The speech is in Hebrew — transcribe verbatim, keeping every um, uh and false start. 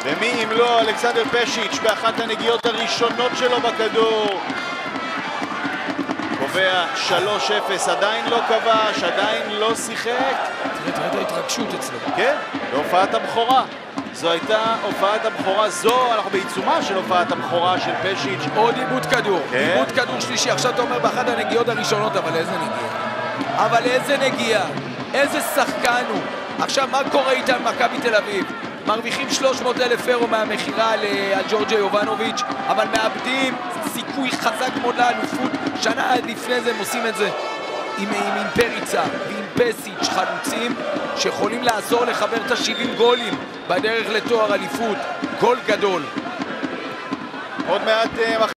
ומי אם לא אלכסנדר פשיץ' באחת הנגיעות הראשונות שלו בכדור. קובע שלוש אפס, עדיין לא כבש, עדיין לא שיחק. תראה, תראה את ההתרגשות אצלו. כן, בהופעת הבכורה. זו הייתה הופעת הבכורה, זו, אנחנו בעיצומה של הופעת הבכורה של פשיץ'. עוד איבוד כדור, כן. איבוד כדור שלישי. עכשיו אתה אומר באחת הנגיעות הראשונות, אבל איזה נגיעה. אבל איזה נגיעה, איזה שחקן הוא. עכשיו מה קורה איתם מכבי תל אביב? מרוויחים שלוש מאות אלף אירו מהמכירה על ג'ורג'ה יובנוביץ', אבל מאבדים סיכוי חזק מאוד לאלופות. שנה לפני זה הם עושים את זה עם, עם, עם פריצה ועם פסיץ', חלוצים שיכולים לעזור לחבר את ה-שבעים גולים בדרך לתואר אליפות. גול גדול. עוד מעט